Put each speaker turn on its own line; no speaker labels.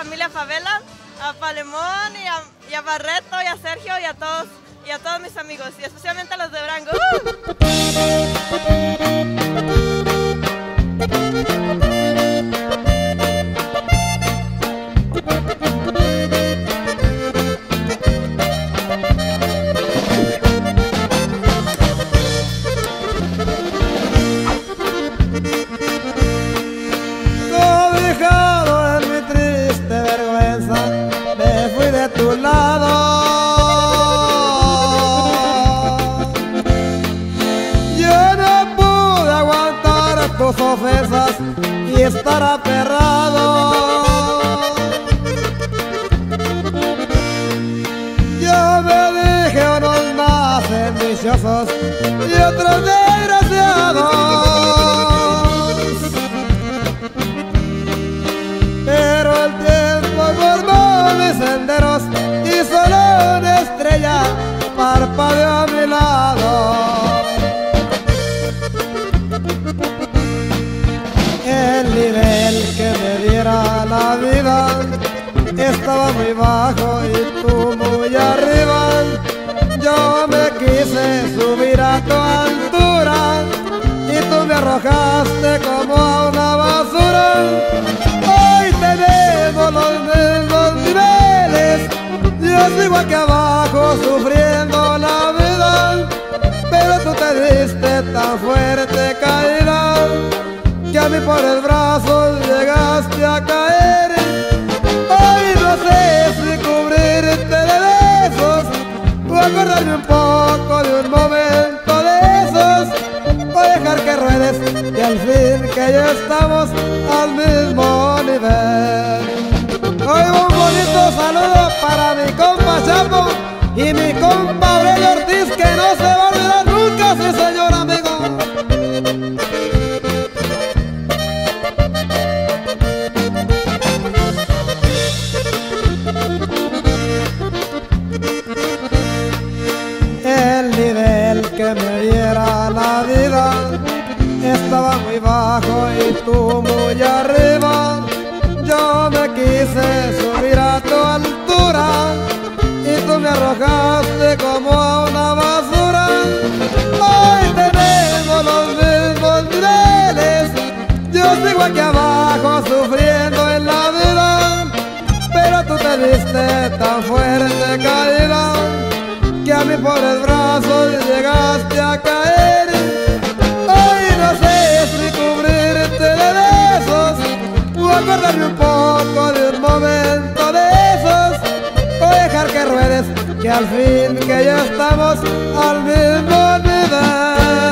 familia Favela, a Palemón y a Barreto y a Sergio y a todos mis amigos y especialmente a los de Durango.
Cobijado en mi triste vergüenza, me fui de tu lado. Yo no pude aguantar tus ofensas y estar aferrado. Yo me dije unos nacen viciosos y otros desgraciados. Pero el tiempo formó mis senderos y solo una estrella parpadeó a mi lado. El nivel que me diera la vida estaba muy bajo y tú muy arriba. Yo me quise subir a tu altura y tú me arrojaste como a una basura. Hoy tenemos los mismos niveles, yo sigo aquí abajo sufriendo la vida, pero tú te diste tan fuerte caída que a mí por el brazo llegaste a caer. Hoy no sé si cubrirte de besos o acordarme un poco de un momento de esos, o dejar que ruedes y al fin que ya estamos al mismo nivel. Hoy un bonito saludo para mi compa Chapo y mi compa Aurelio Ortiz, que no se va a olvidar nunca, sí señor amigo. El nivel que me diera la vida estaba muy bajo y tú muy arriba. Yo me quise subir a tu altura y tú me arrojaste como a una basura. Hoy tenemos los mismos niveles, yo sigo aquí abajo sufriendo en la vida, pero tú te diste tan fuerte caída que a mí por el brazo llegaste a caer. Hoy no sé si cubrirte de besos o acordarme un poco de un momento de esos, o dejar que ruedes que al fin que ya estamos al mismo nivel.